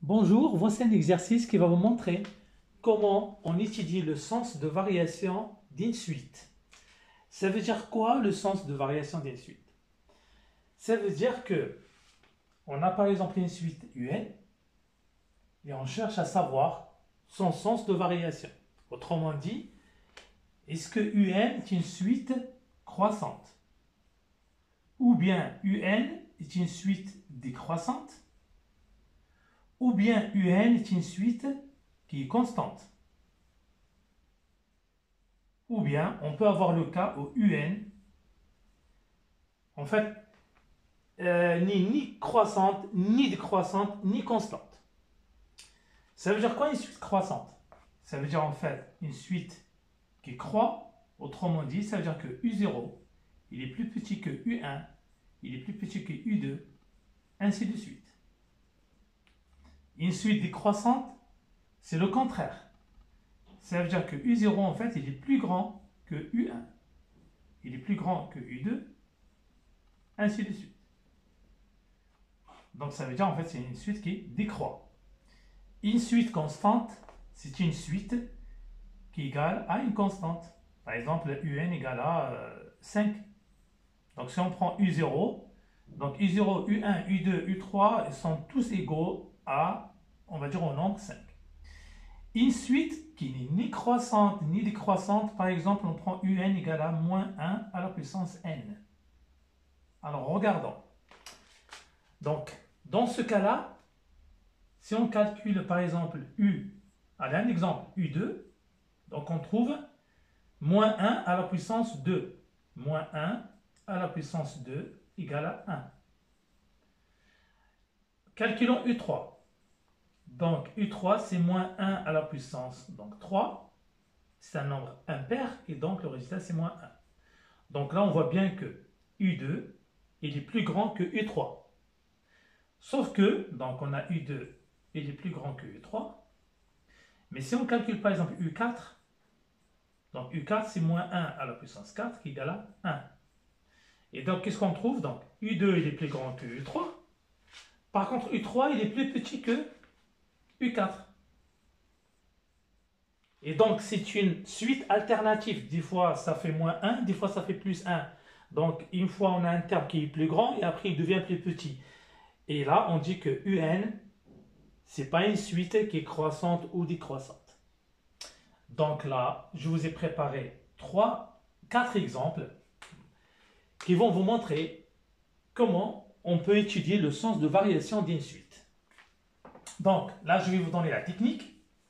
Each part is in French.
Bonjour, voici un exercice qui va vous montrer comment on étudie le sens de variation d'une suite. Ça veut dire quoi le sens de variation d'une suite? Ça veut dire que on a par exemple une suite UN et on cherche à savoir son sens de variation. Autrement dit, est-ce que UN est une suite croissante? Ou bien UN est une suite décroissante? Ou bien UN est une suite qui est constante? Ou bien on peut avoir le cas où UN, en fait, n'est ni croissante, ni décroissante, ni constante. Ça veut dire quoi une suite croissante? Ça veut dire en fait une suite qui croît. Autrement dit, ça veut dire que U0, il est plus petit que U1, il est plus petit que U2, ainsi de suite. Une suite décroissante, c'est le contraire. Ça veut dire que U0, en fait, il est plus grand que U1. Il est plus grand que U2, ainsi de suite. Donc ça veut dire, en fait, c'est une suite qui décroît. Une suite constante, c'est une suite qui est égale à une constante. Par exemple, UN égale à 5. Donc si on prend U0, donc U0, U1, U2, U3, ils sont tous égaux à, on va dire, au nombre 5. Une suite qui n'est ni croissante ni décroissante, par exemple, on prend UN égale à moins 1 à la puissance n. Alors, regardons. Donc, dans ce cas-là, si on calcule, par exemple, U, allez, un exemple, U2, donc on trouve moins 1 à la puissance 2. Moins 1 à la puissance 2 égale à 1. Calculons U3. Donc, U3, c'est moins 1 à la puissance donc 3. C'est un nombre impair et donc le résultat, c'est moins 1. Donc là, on voit bien que U2, il est plus grand que U3. Sauf que, donc on a U2, il est plus grand que U3. Mais si on calcule par exemple U4, donc U4, c'est moins 1 à la puissance 4 qui égale à 1. Et donc, qu'est-ce qu'on trouve? Donc, U2, il est plus grand que U3. Par contre, U3, il est plus petit que U4. Et donc, c'est une suite alternative. Des fois, ça fait moins 1, des fois, ça fait plus 1. Donc, une fois, on a un terme qui est plus grand et après, il devient plus petit. Et là, on dit que UN, ce n'est pas une suite qui est croissante ou décroissante. Donc là, je vous ai préparé 4 exemples qui vont vous montrer comment on peut étudier le sens de variation d'une suite. Donc, là, je vais vous donner la technique.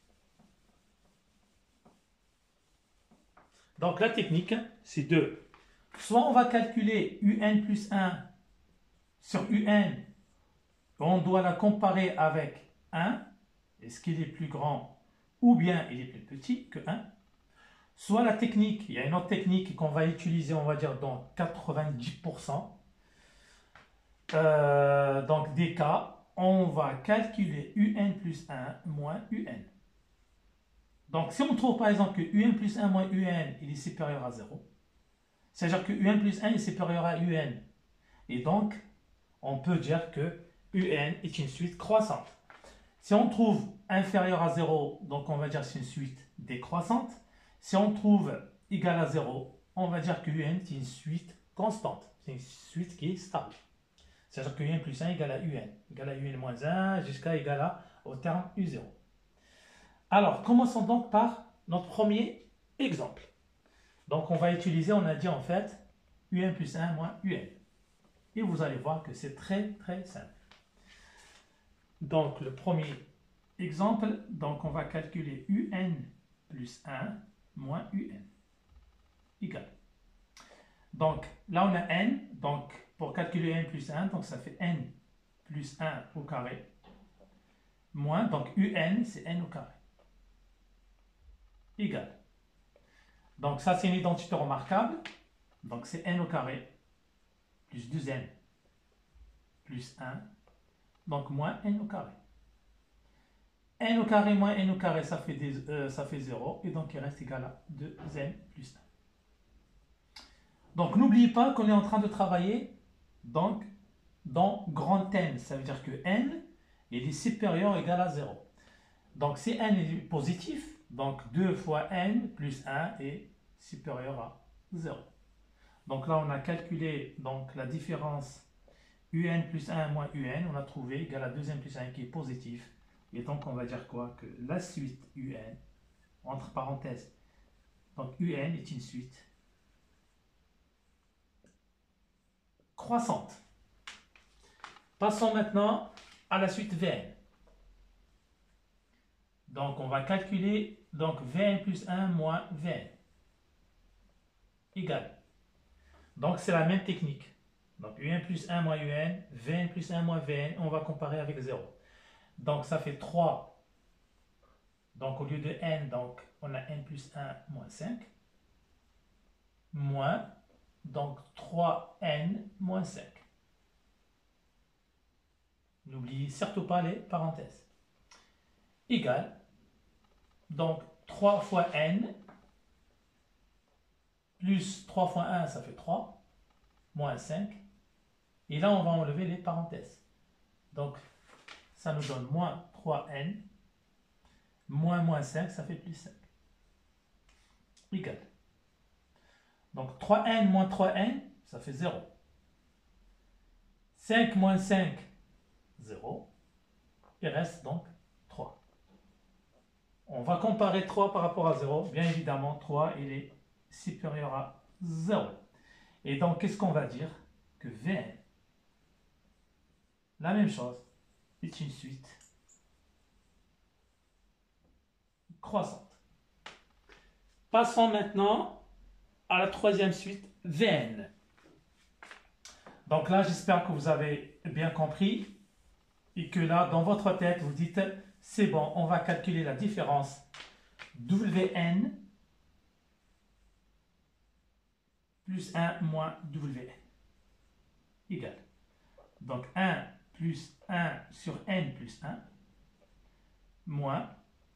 Donc, la technique, c'est de... Soit on va calculer UN plus 1 sur UN, on doit la comparer avec 1, est-ce qu'il est plus grand ou bien il est plus petit que 1. Soit la technique, il y a une autre technique qu'on va utiliser, on va dire, dans 90% donc des cas, on va calculer UN plus 1 moins UN. Donc, si on trouve par exemple que UN plus 1 moins UN, il est supérieur à 0, c'est-à-dire que UN plus 1 est supérieur à UN. Et donc, on peut dire que UN est une suite croissante. Si on trouve inférieur à 0, donc on va dire que c'est une suite décroissante. Si on trouve égal à 0, on va dire que UN est une suite constante. C'est une suite qui est stable. C'est-à-dire que UN plus 1 égale à UN. Égale à UN moins 1 jusqu'à égal à au terme U0. Alors, commençons donc par notre premier exemple. Donc, on va utiliser, on a dit en fait, UN plus 1 moins UN. Et vous allez voir que c'est très très simple. Donc, le premier exemple, donc on va calculer UN plus 1 moins UN égale. Donc, là on a N, donc pour calculer N plus 1, donc ça fait N plus 1 au carré, moins, donc UN c'est N au carré, égale. Donc ça c'est une identité remarquable, donc c'est N au carré, plus 2N, plus 1, donc moins N au carré. N au carré moins N au carré, ça fait 0, et donc il reste égal à 2N plus 1. Donc n'oubliez pas qu'on est en train de travailler donc, dans grand N, ça veut dire que N il est supérieur ou égal à 0. Donc si n est positif, donc 2 fois n plus 1 est supérieur à 0. Donc là, on a calculé donc, la différence un plus 1 moins un, on a trouvé égal à 2n plus 1 qui est positif. Et donc on va dire quoi? Que la suite un, entre parenthèses, donc un est une suite croissante. Passons maintenant à la suite Vn. Donc on va calculer donc Vn plus 1 moins Vn égal. Donc c'est la même technique. Donc un plus 1 moins un, Vn plus 1 moins Vn, on va comparer avec 0. Donc ça fait 3. Donc au lieu de n, donc on a n plus 1 moins 5. Moins, donc 3n moins 5. N'oubliez surtout pas les parenthèses. Égal, donc 3 fois n, plus 3 fois 1, ça fait 3, moins 5. Et là, on va enlever les parenthèses. Donc, ça nous donne moins 3n, moins 5, ça fait plus 5. Égal. Donc, 3n moins 3n, ça fait 0. 5 moins 5, 0. Il reste donc 3. On va comparer 3 par rapport à 0. Bien évidemment, 3, il est supérieur à 0. Et donc, qu'est-ce qu'on va dire? Que Vn, la même chose, est une suite croissante. Passons maintenant à la troisième suite, Vn. Donc là, j'espère que vous avez bien compris et que là, dans votre tête, vous dites, c'est bon, on va calculer la différence Wn plus 1 moins Wn égal. Donc 1 plus 1 sur n plus 1 moins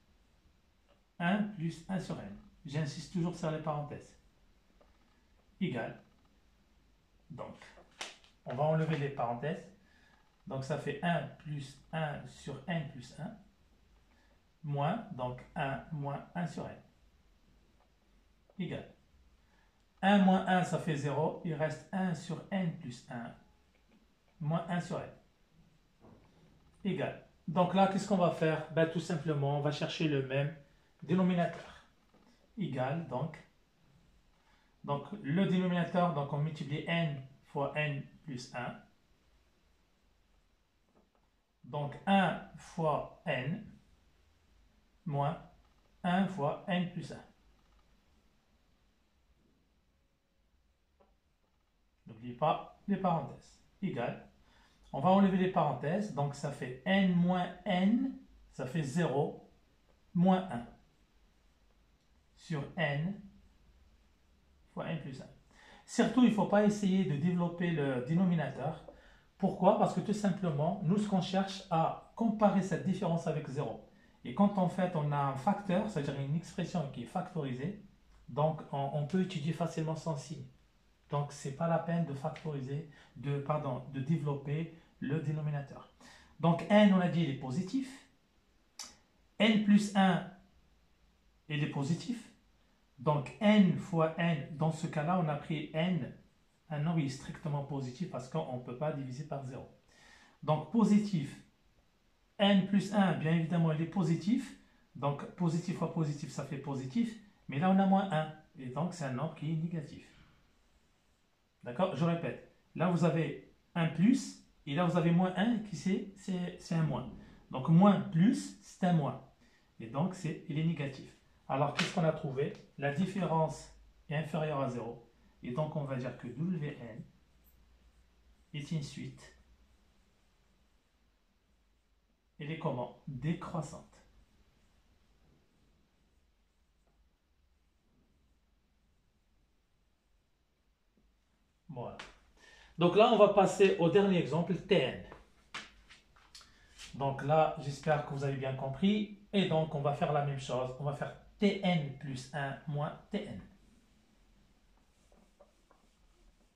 1 plus 1 sur n. J'insiste toujours sur les parenthèses. Égal. Donc, on va enlever les parenthèses. Donc ça fait 1 plus 1 sur n plus 1 moins, donc 1 moins 1 sur n. Égal. 1 moins 1, ça fait 0. Il reste 1 sur n plus 1 moins 1 sur n. Égal. Donc là, qu'est-ce qu'on va faire? Ben, tout simplement, on va chercher le même dénominateur. Égal, donc le dénominateur, donc on multiplie n fois n plus 1. Donc 1 fois n moins 1 fois n plus 1. N'oubliez pas les parenthèses. Égal. On va enlever les parenthèses. Donc ça fait n moins n, ça fait 0 moins 1 sur n fois n plus 1. Surtout, il ne faut pas essayer de développer le dénominateur. Pourquoi? Parce que tout simplement, nous, ce qu'on cherche à comparer cette différence avec 0. Et quand en fait, on a un facteur, c'est-à-dire une expression qui est factorisée, donc on peut étudier facilement son signe. Donc, ce n'est pas la peine de factoriser, de développer le dénominateur. Donc, n, on a dit, il est positif. N plus 1, il est positif. Donc, n fois n, dans ce cas-là, on a pris n, un nombre est strictement positif parce qu'on ne peut pas diviser par 0. Donc, positif, n plus 1, bien évidemment, il est positif. Donc, positif fois positif, ça fait positif. Mais là, on a moins 1. Et donc, c'est un nombre qui est négatif. D'accord? Je répète. Là, vous avez un plus. Et là, vous avez moins 1 qui c'est un moins. Donc, moins plus, c'est un moins. Et donc, il est négatif. Alors, qu'est-ce qu'on a trouvé? La différence est inférieure à 0. Et donc, on va dire que Wn est une suite. Elle est comment? Décroissante. Voilà. Donc là, on va passer au dernier exemple, Tn. Donc là, j'espère que vous avez bien compris. Et donc, on va faire la même chose. On va faire Tn plus 1 moins Tn.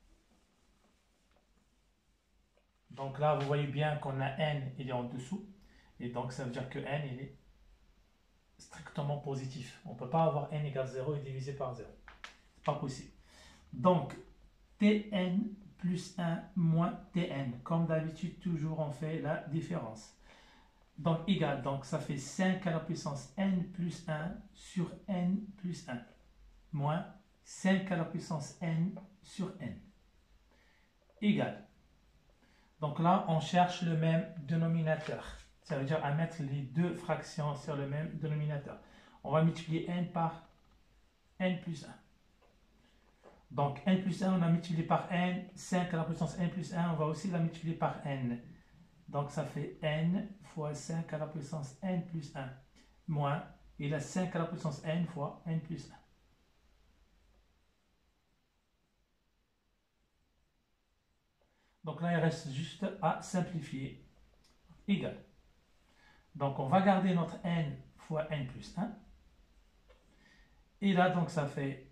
Donc là, vous voyez bien qu'on a n, il est en dessous. Et donc, ça veut dire que n il est strictement positif. On ne peut pas avoir n égale 0 et diviser par 0. C'est pas possible. Donc, Tn plus 1 moins Tn. Comme d'habitude, toujours on fait la différence. Donc, égal. Donc, ça fait 5 à la puissance n plus 1 sur n plus 1. Moins 5 à la puissance n sur n. Égal. Donc là, on cherche le même dénominateur. Ça veut dire à mettre les deux fractions sur le même dénominateur. On va multiplier n par n plus 1. Donc n plus 1, on a multiplié par n. 5 à la puissance n plus 1, on va aussi la multiplier par n. Donc ça fait n fois 5 à la puissance n plus 1. Moins, il a 5 à la puissance n fois n plus 1. Donc là, il reste juste à simplifier. Égal. Donc on va garder notre n fois n plus 1. Et là, donc ça fait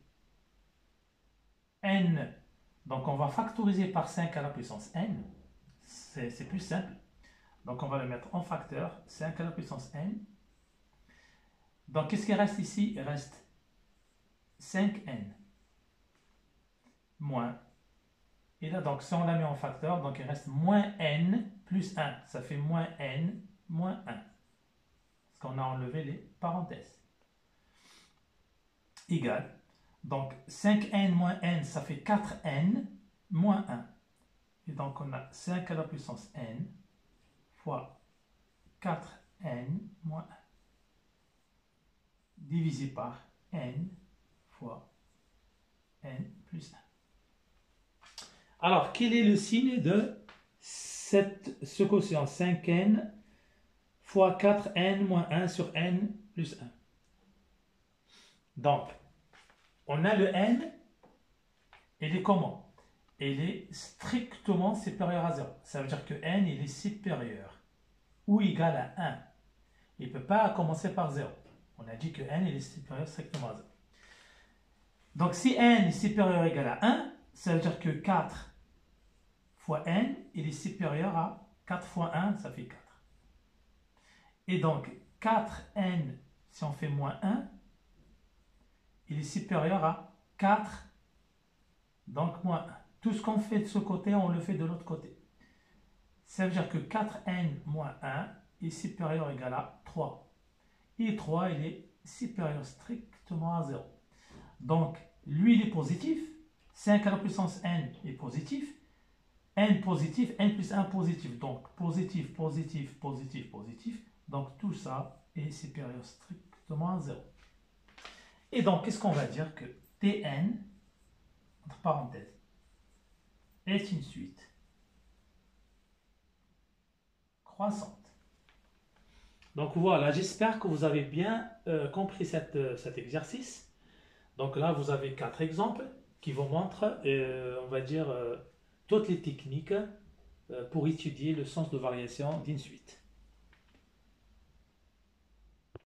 n. Donc on va factoriser par 5 à la puissance n. C'est plus simple. Donc on va le mettre en facteur. 5 à la puissance n. Donc qu'est-ce qui reste ici? Il reste 5n. Moins. Et là, donc si on la met en facteur, donc il reste moins n plus 1. Ça fait moins n moins 1. Parce qu'on a enlevé les parenthèses. Égal. Donc 5n moins n, ça fait 4n moins 1. Et donc on a 5 à la puissance n fois 4n moins 1. Divisé par n fois n plus 1. Alors, quel est le signe de ce quotient 5n fois 4n moins 1 sur n plus 1? Donc, on a le n, il est comment? Il est strictement supérieur à 0. Ça veut dire que n, il est supérieur ou égal à 1. Il ne peut pas commencer par 0. On a dit que n, il est supérieur strictement à 0. Donc, si n est supérieur ou égal à 1, ça veut dire que 4 fois n, il est supérieur à 4 fois 1, ça fait 4. Et donc, 4n, si on fait moins 1, il est supérieur à 4, donc moins 1. Tout ce qu'on fait de ce côté, on le fait de l'autre côté. Ça veut dire que 4n moins 1 est supérieur ou égal à 3. Et 3, il est supérieur strictement à 0. Donc, lui, il est positif. 5 à la puissance n est positif. N positif, n plus 1 positif. Donc, positif, positif, positif, positif. Donc, tout ça est supérieur strictement à 0. Et donc, qu'est-ce qu'on va dire? Que Tn, entre parenthèses, est une suite croissante. Donc, voilà, j'espère que vous avez bien compris cet exercice. Donc là, vous avez 4 exemples qui vous montrent, on va dire, toutes les techniques pour étudier le sens de variation d'une suite.